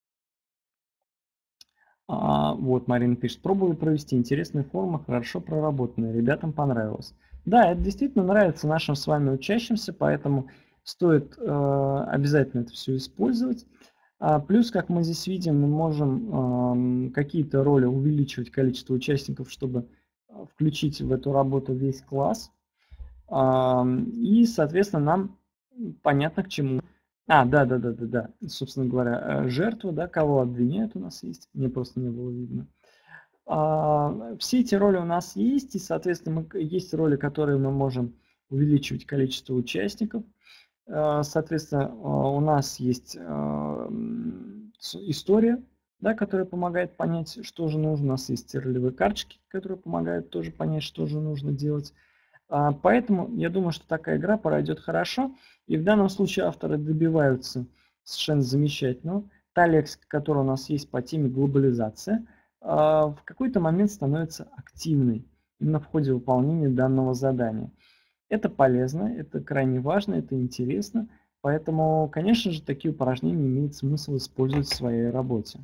А, вот Марина пишет, пробовали провести интересная форма, хорошо проработанная, ребятам понравилось. Да, это действительно нравится нашим с вами учащимся, поэтому стоит э, обязательно это все использовать. А, плюс, как мы здесь видим, мы можем э, какие-то роли увеличивать количество участников, чтобы включить в эту работу весь класс. А, и, соответственно, нам понятно к чему. А, да, да, да, да, да. Собственно говоря, жертва, да, кого обвиняют у нас есть. Мне просто не было видно. А, все эти роли у нас есть, и, соответственно, мы, есть роли, которые мы можем увеличивать количество участников. А, соответственно, у нас есть а, история, да, которая помогает понять, что же нужно. У нас есть ролевые карточки, которые помогают тоже понять, что же нужно делать. Поэтому я думаю, что такая игра пройдет хорошо. И в данном случае авторы добиваются совершенно замечательно. Та лексика, которая у нас есть по теме глобализация, в какой-то момент становится активной именно в ходе выполнения данного задания. Это полезно, это крайне важно, это интересно. Поэтому, конечно же, такие упражнения имеет смысл использовать в своей работе.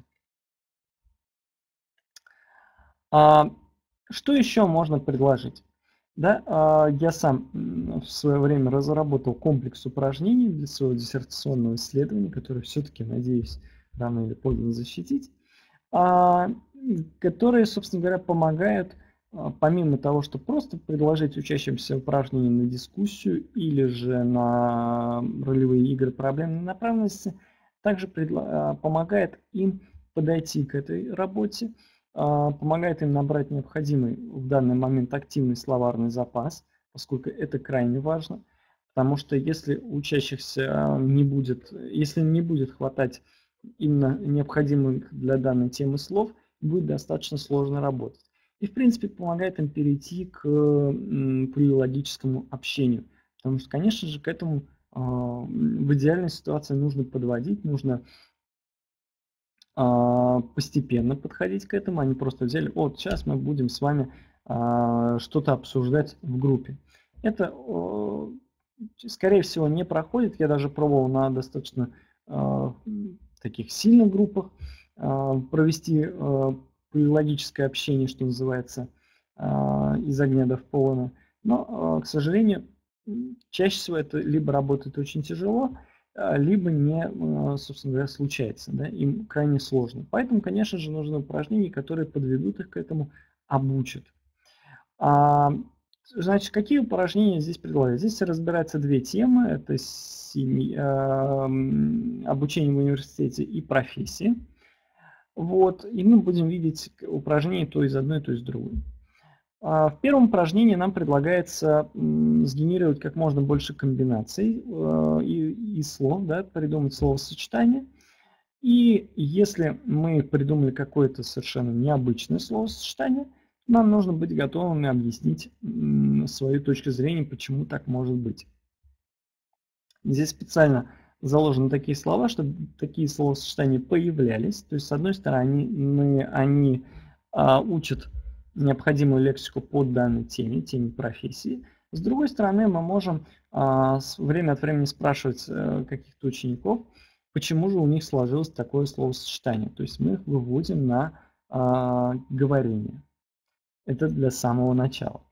Что еще можно предложить? Да, я сам в свое время разработал комплекс упражнений для своего диссертационного исследования, который все-таки, надеюсь, рано или поздно защитить. которые, собственно говоря, помогают, помимо того, что просто предложить учащимся упражнения на дискуссию или же на ролевые игры проблемной направленности, также помогает им подойти к этой работе, помогает им набрать необходимый в данный момент активный словарный запас, поскольку это крайне важно, потому что если у учащихся не будет, если не будет хватать именно необходимых для данной темы слов, будет достаточно сложно работать. И, в принципе, помогает им перейти к полилогическому общению. Потому что, конечно же, к этому в идеальной ситуации нужно подводить, нужно постепенно подходить к этому, а не просто взяли, вот сейчас мы будем с вами что-то обсуждать в группе. Это, скорее всего, не проходит. Я даже пробовал на достаточно таких сильных группах провести полилогическое общение, что называется, из огня до полона. Но, к сожалению, чаще всего это либо работает очень тяжело, либо не, собственно говоря, случается. Да? Им крайне сложно. Поэтому, конечно же, нужны упражнения, которые подведут их к этому, обучат. Значит, какие упражнения здесь предлагаю? Здесь разбираются две темы. Это обучение в университете и профессии. Вот, и мы будем видеть упражнения то из одной, то из другой. В первом упражнении нам предлагается сгенерировать как можно больше комбинаций и, и слов, да, придумать словосочетание. И если мы придумали какое-то совершенно необычное словосочетание, нам нужно быть готовыми объяснить свою точку зрения, почему так может быть. Здесь специально заложены такие слова, чтобы такие словосочетания появлялись. То есть, с одной стороны, они, они а, учат необходимую лексику по данной теме, теме профессии. С другой стороны, мы можем а, время от времени спрашивать а, каких-то учеников, почему же у них сложилось такое словосочетание. То есть мы их выводим на а, говорение. Это для самого начала.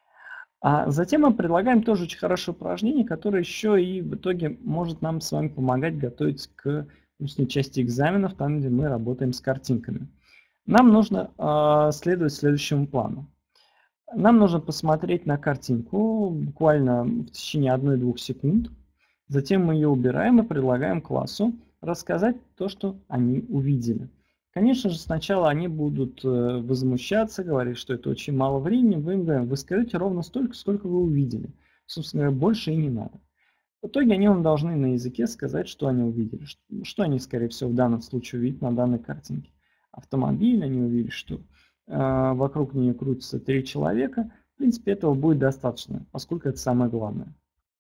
А затем мы предлагаем тоже очень хорошее упражнение, которое еще и в итоге может нам с вами помогать готовить к устной части экзаменов, там, где мы работаем с картинками. Нам нужно э, следовать следующему плану. Нам нужно посмотреть на картинку буквально в течение одной-двух секунд. Затем мы ее убираем и предлагаем классу рассказать то, что они увидели. Конечно же, сначала они будут возмущаться, говорить, что это очень мало времени. Вы им говорите, вы скажите ровно столько, сколько вы увидели. Собственно говоря, больше и не надо. В итоге они вам должны на языке сказать, что они увидели. Что они, скорее всего, в данном случае увидят на данной картинке. Автомобиль, они увидели, что э, вокруг нее крутится три человека. В принципе, этого будет достаточно, поскольку это самое главное.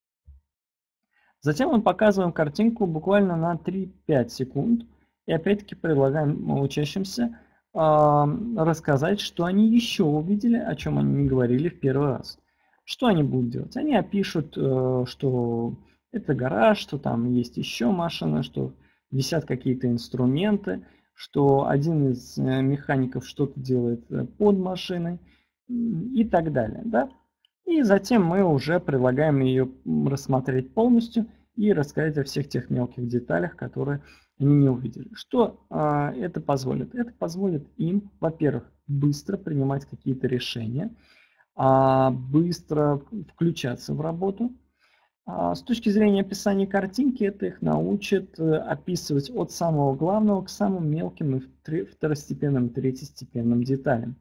Затем мы показываем картинку буквально на три-пять секунд. И опять-таки предлагаем учащимся э, рассказать, что они еще увидели, о чем они не говорили в первый раз. Что они будут делать? Они опишут, э, что это гараж, что там есть еще машина, что висят какие-то инструменты, что один из механиков что-то делает под машиной и так далее. Да? И затем мы уже предлагаем ее рассмотреть полностью и рассказать о всех тех мелких деталях, которые они не увидели. Что а, это позволит? Это позволит им, во-первых, быстро принимать какие-то решения, а, быстро включаться в работу. А, с точки зрения описания картинки, это их научит описывать от самого главного к самым мелким и второстепенным, третьестепенным деталям.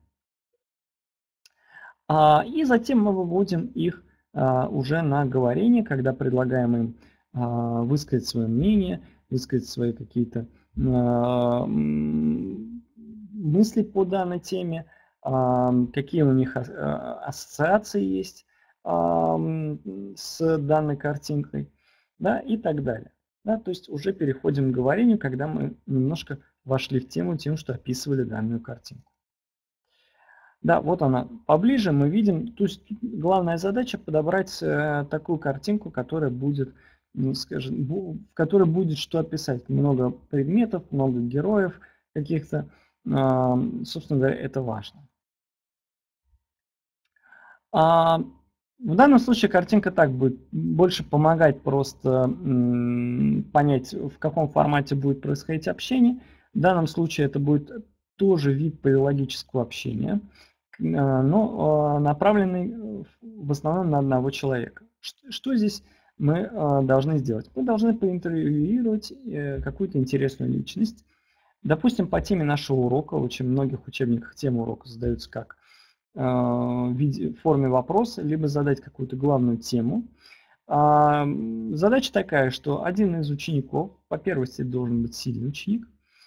А, и затем мы выводим их а, уже на говорение, когда предлагаем им а, высказать свое мнение, высказать свои какие-то э, мысли по данной теме, э, какие у них ассоциации есть э, с данной картинкой, да, и так далее. Да, то есть уже переходим к говорению, когда мы немножко вошли в тему тем, что описывали данную картинку. Да, вот она поближе, мы видим, то есть главная задача подобрать э, такую картинку, которая будет, ну, скажем, в которой будет что описать. Много предметов, много героев каких-то. Собственно говоря, это важно. А в данном случае картинка так будет больше помогать просто понять, в каком формате будет происходить общение. В данном случае это будет тоже вид полилогического общения, но направленный в основном на одного человека. Что здесь мы должны сделать? Мы должны проинтервьюировать какую-то интересную личность. Допустим, по теме нашего урока, в очень многих учебниках тема урока задаются как в виде, в форме вопроса, либо задать какую-то главную тему. Задача такая, что один из учеников, по первости должен быть сильный ученик,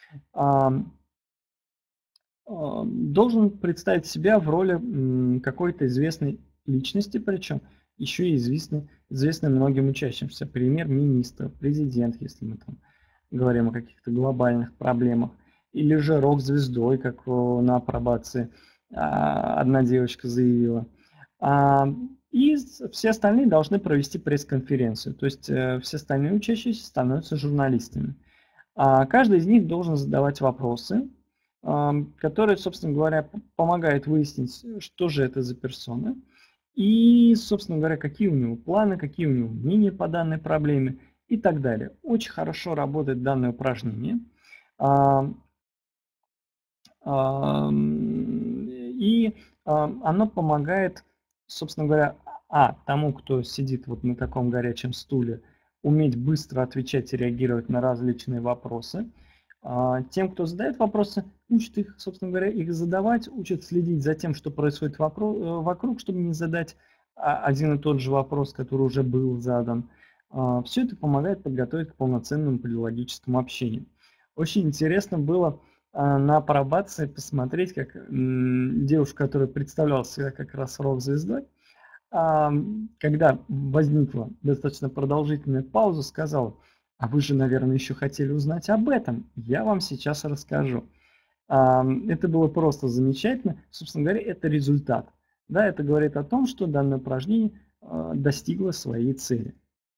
должен представить себя в роли какой-то известной личности, причем еще и известной, известной многим учащимся. Премьер-министр, президент, если мы там говорим о каких-то глобальных проблемах, или же рок-звездой, как на апробации одна девочка заявила. И все остальные должны провести пресс-конференцию, то есть все остальные учащиеся становятся журналистами. Каждый из них должен задавать вопросы, которые, собственно говоря, помогают выяснить, что же это за персона, и, собственно говоря, какие у него планы, какие у него мнения по данной проблеме и так далее. Очень хорошо работает данное упражнение. И оно помогает, собственно говоря, а, тому, кто сидит вот на таком горячем стуле, уметь быстро отвечать и реагировать на различные вопросы. Тем, кто задает вопросы, учат их, собственно говоря, их задавать, учат следить за тем, что происходит вокруг, чтобы не задать один и тот же вопрос, который уже был задан. Все это помогает подготовить к полноценному полилогическому общению. Очень интересно было на апробации посмотреть, как девушка, которая представляла себя как раз рок-звездой, когда возникла достаточно продолжительная пауза, сказала: а вы же, наверное, еще хотели узнать об этом. Я вам сейчас расскажу. Это было просто замечательно. Собственно говоря, это результат. Да, это говорит о том, что данное упражнение достигло своей цели.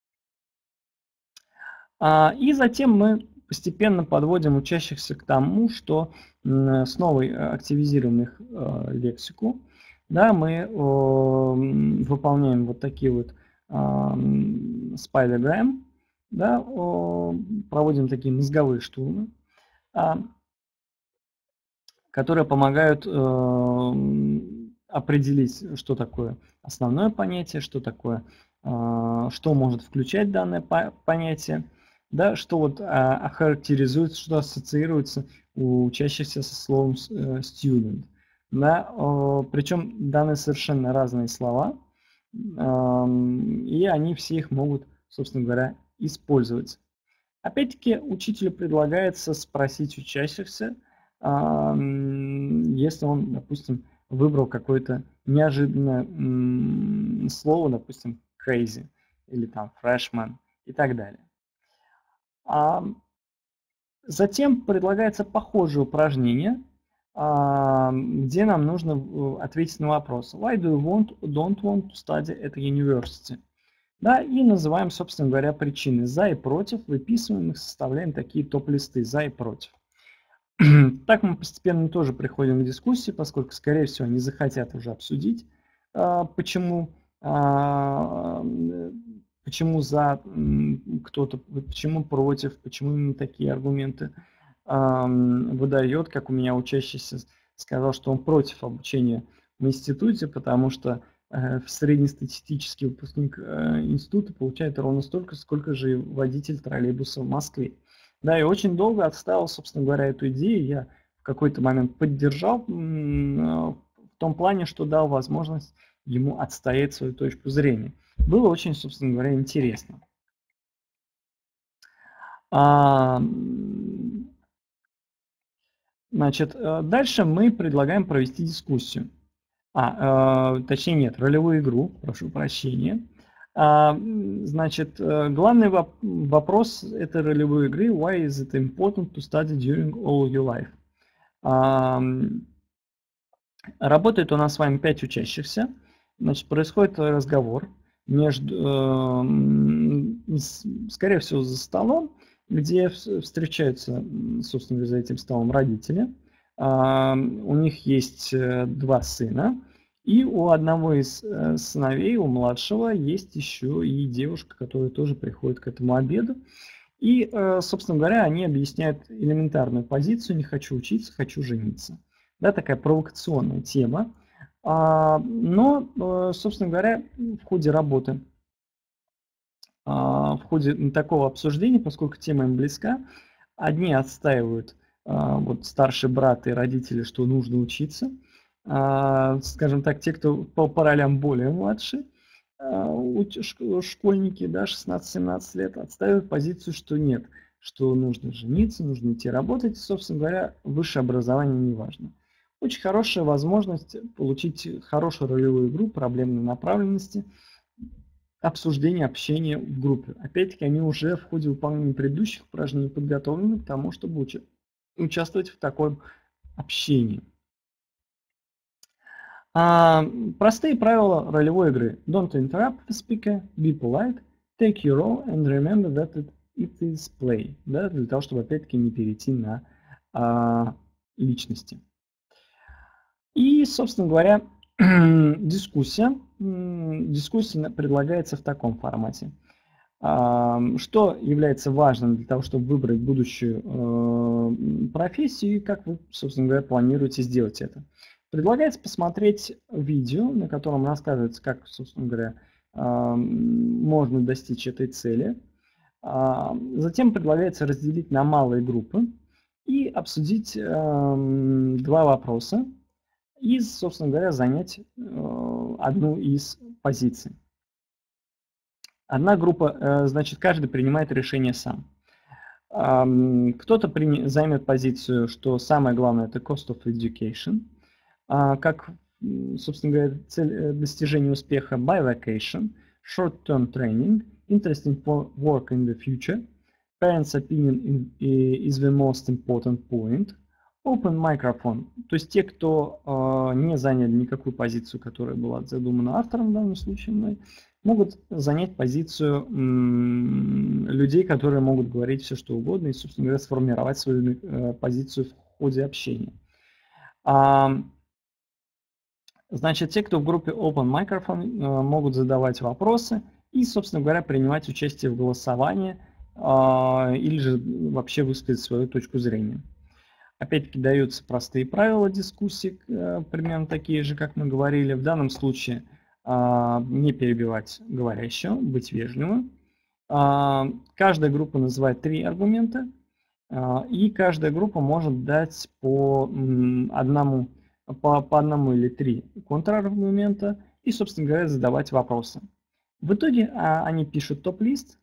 И затем мы постепенно подводим учащихся к тому, что снова активизируем их лексику. Да, мы выполняем вот такие вот spidergram, да, проводим такие мозговые штурмы, которые помогают определить, что такое основное понятие, что такое, что может включать данное понятие, да, что вот охарактеризуется, что ассоциируется у учащихся со словом student. Да, причем данные совершенно разные слова, и они все их могут, собственно говоря, использовать. Опять-таки, учителю предлагается спросить учащихся, если он, допустим, выбрал какое-то неожиданное слово, допустим, crazy, или там freshman и так далее. Затем предлагается похожее упражнение, где нам нужно ответить на вопрос Why do you want, don't want to study at university? Да, и называем, собственно говоря, причины за и против, выписываем их, составляем такие топ-листы за и против. Так мы постепенно тоже приходим к дискуссии, поскольку, скорее всего, они захотят уже обсудить, почему, почему за кто-то, почему против, почему именно такие аргументы выдает, как у меня учащийся сказал, что он против обучения в институте, потому что среднестатистический выпускник института получает ровно столько, сколько же и водитель троллейбуса в Москве. Да, и очень долго отстаивал, собственно говоря, эту идею. Я в какой-то момент поддержал в том плане, что дал возможность ему отстоять свою точку зрения. Было очень, собственно говоря, интересно. Значит, дальше мы предлагаем провести дискуссию. А, точнее нет, ролевую игру, прошу прощения. Значит, главный вопрос этой ролевой игры Why is it important to study during all your life? Работает у нас с вами пять учащихся. Значит, происходит разговор между, скорее всего, за столом, где встречаются, собственно говоря, за этим столом родители. У них есть два сына. И у одного из сыновей, у младшего, есть еще и девушка, которая тоже приходит к этому обеду. И, собственно говоря, они объясняют элементарную позицию «не хочу учиться, хочу жениться». Да, такая провокационная тема. Но, собственно говоря, в ходе работы, в ходе такого обсуждения, поскольку тема им близка, одни отстаивают, вот старший брат и родители, что нужно учиться. Скажем так, те, кто по, по ролям более младшие, школьники, да, шестнадцать-семнадцать лет, отстаивают позицию, что нет, что нужно жениться, нужно идти работать, и, собственно говоря, высшее образование не важно. Очень хорошая возможность получить хорошую ролевую игру проблемной направленности, обсуждение, общение в группе. Опять-таки, они уже в ходе выполнения предыдущих упражнений подготовлены к тому, чтобы уча участвовать в таком общении. А, простые правила ролевой игры. Don't interrupt the speaker, be polite, take your role and remember that it, it is play. Да, для того, чтобы опять-таки не перейти на а, личности. И, собственно говоря, дискуссия. Дискуссия предлагается в таком формате. Что является важным для того, чтобы выбрать будущую профессию и как вы, собственно говоря, планируете сделать это? Предлагается посмотреть видео, на котором рассказывается, как, собственно говоря, можно достичь этой цели. Затем предлагается разделить на малые группы и обсудить два вопроса и, собственно говоря, занять одну из позиций. Одна группа, значит, каждый принимает решение сам. Кто-то займет позицию, что самое главное – это cost of education, как, собственно говоря, цель достижения успеха bivocation, short-term training, interesting work in the future, parents' opinion is the most important point, open microphone, то есть те, кто не заняли никакую позицию, которая была задумана автором в данном случае мной, могут занять позицию людей, которые могут говорить все, что угодно, и, собственно говоря, сформировать свою позицию в ходе общения. Значит, те, кто в группе Open Microphone, могут задавать вопросы и, собственно говоря, принимать участие в голосовании или же вообще высказать свою точку зрения. Опять-таки даются простые правила дискуссии, примерно такие же, как мы говорили. В данном случае не перебивать говорящего, быть вежливым. Каждая группа называет три аргумента, и каждая группа может дать по одному, по, по одному или три контраргумента и, собственно говоря, задавать вопросы. В итоге они пишут топ-лист,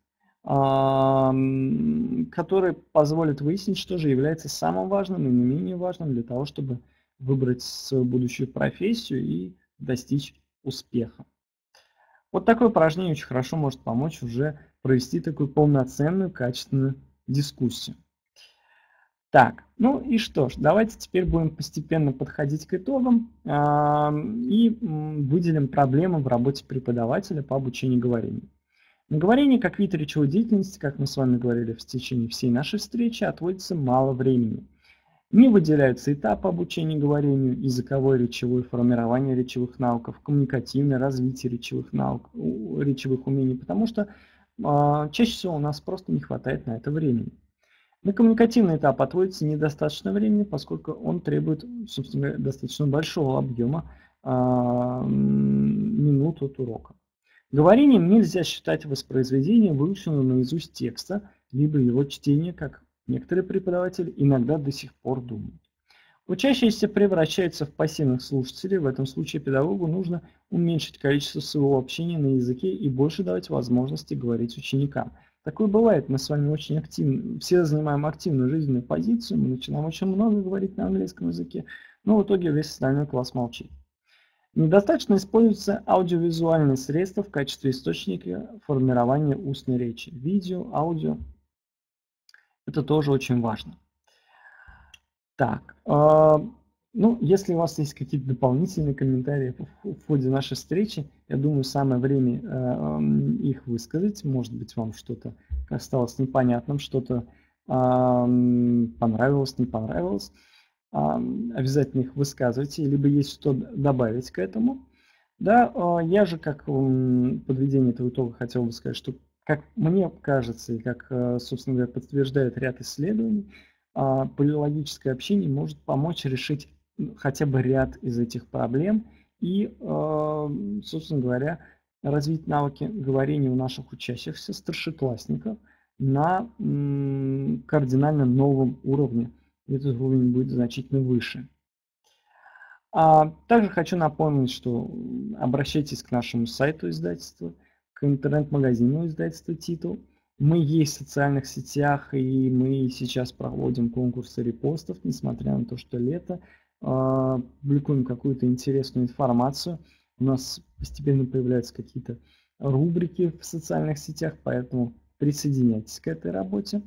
который позволит выяснить, что же является самым важным и не менее важным для того, чтобы выбрать свою будущую профессию и достичь успеха. Вот такое упражнение очень хорошо может помочь уже провести такую полноценную, качественную дискуссию. Так, ну и что ж, давайте теперь будем постепенно подходить к итогам и выделим проблемы в работе преподавателя по обучению говорению. На говорение как вид речевой деятельности, как мы с вами говорили в течение всей нашей встречи, отводится мало времени. Не выделяются этапы обучения говорению, языковое, речевое, формирование речевых навыков, коммуникативное развитие речевых навыков, речевых умений, потому что э, чаще всего у нас просто не хватает на это времени. На коммуникативный этап отводится недостаточно времени, поскольку он требует, собственно говоря, достаточно большого объема э, минут от урока. Говорением нельзя считать воспроизведение выученного наизусть текста, либо его чтение, как некоторые преподаватели иногда до сих пор думают. Учащиеся превращаются в пассивных слушателей, в этом случае педагогу нужно уменьшить количество своего общения на языке и больше давать возможности говорить ученикам. Такое бывает, мы с вами очень активно, все занимаем активную жизненную позицию, мы начинаем очень много говорить на английском языке, но в итоге весь остальной класс молчит. Недостаточно используются аудиовизуальные средства в качестве источника формирования устной речи. Видео, аудио. Это тоже очень важно. Так, э, ну, если у вас есть какие-то дополнительные комментарии в, в ходе нашей встречи, я думаю, самое время э, их высказать. Может быть, вам что-то осталось непонятным, что-то э, понравилось, не понравилось. Обязательно их высказывайте, либо есть что добавить к этому. Да, я же как подведение этого итога хотел бы сказать, что как мне кажется, и как, собственно говоря, подтверждает ряд исследований, полилогическое общение может помочь решить хотя бы ряд из этих проблем и, собственно говоря, развить навыки говорения у наших учащихся старшеклассников на кардинально новом уровне. Этот уровень будет значительно выше. А также хочу напомнить, что обращайтесь к нашему сайту издательства, к интернет-магазину издательства «Титул». Мы есть в социальных сетях, и мы сейчас проводим конкурсы репостов, несмотря на то, что лето. Публикуем какую-то интересную информацию. У нас постепенно появляются какие-то рубрики в социальных сетях, поэтому присоединяйтесь к этой работе.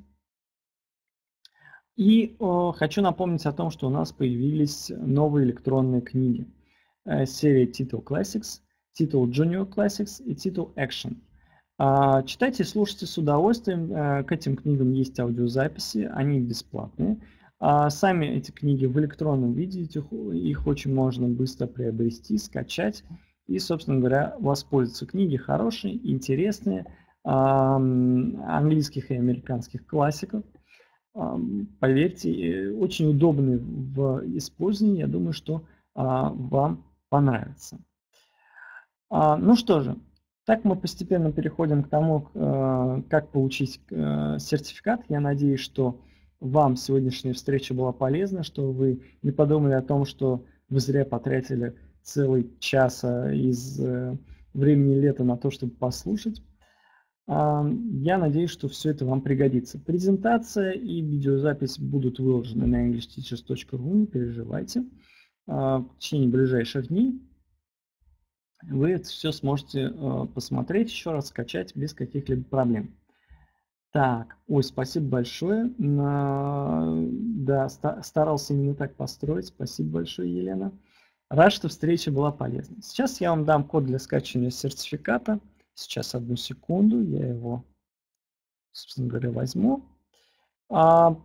И э, хочу напомнить о том, что у нас появились новые электронные книги. Э, серия Title Classics, Title Junior Classics и Title Action. Э, читайте и слушайте с удовольствием. Э, к этим книгам есть аудиозаписи, они бесплатные. Э, сами эти книги в электронном виде, их, их очень можно быстро приобрести, скачать и, собственно говоря, воспользоваться. Книги хорошие, интересные, э, английских и американских классиков. Поверьте, очень удобны в использовании. Я думаю, что вам понравится. Ну что же, так мы постепенно переходим к тому, как получить сертификат. Я надеюсь, что вам сегодняшняя встреча была полезна, что вы не подумали о том, что вы зря потратили целый час из времени лета на то, чтобы послушать. Я надеюсь, что все это вам пригодится. Презентация и видеозапись будут выложены на english teachers точка ru, не переживайте. В течение ближайших дней вы это все сможете посмотреть, еще раз скачать без каких-либо проблем. Так, ой, спасибо большое. Да, старался именно так построить. Спасибо большое, Елена. Рад, что встреча была полезна. Сейчас я вам дам код для скачивания сертификата. Сейчас, одну секунду, я его, собственно говоря, возьму. А,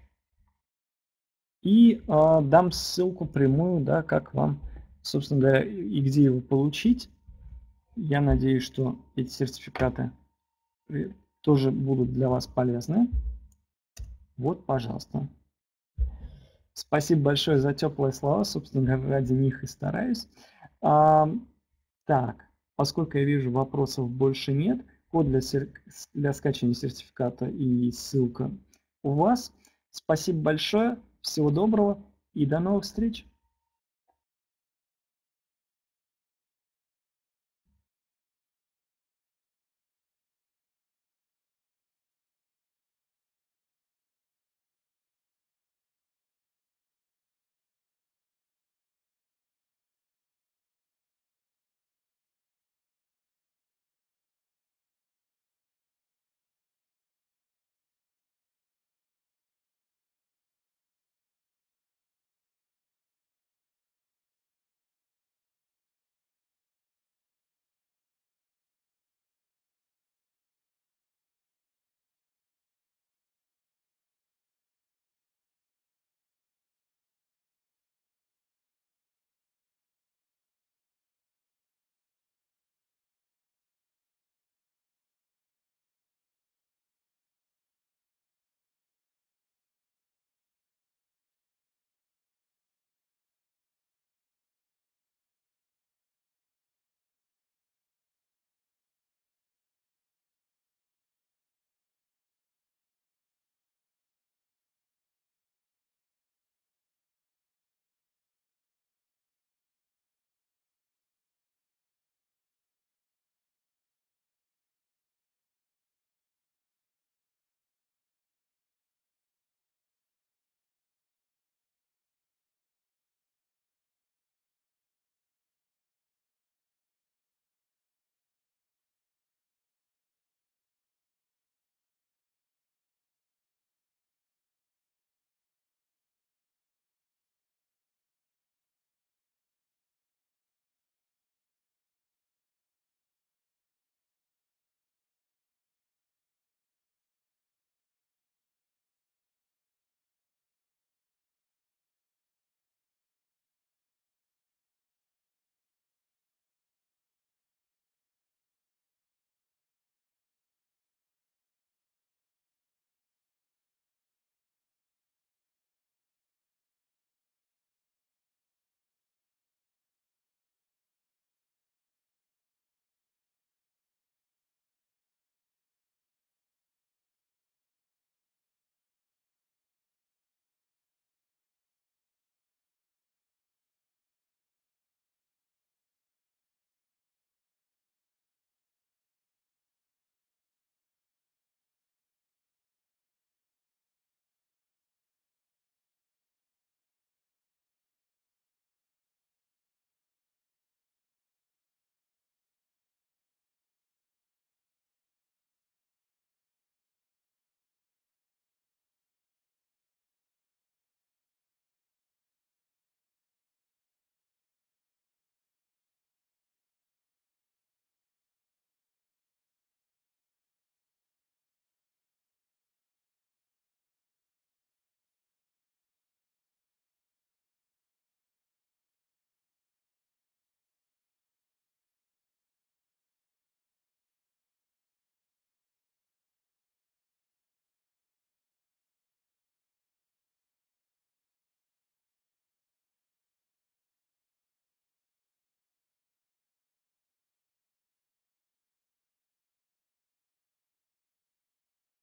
и а, дам ссылку прямую, да, как вам, собственно говоря, и где его получить. Я надеюсь, что эти сертификаты тоже будут для вас полезны. Вот, пожалуйста. Спасибо большое за теплые слова, собственно говоря, ради них и стараюсь. А, так. Поскольку я вижу, вопросов больше нет, код для, для скачивания сертификата и ссылка у вас. Спасибо большое, всего доброго и до новых встреч!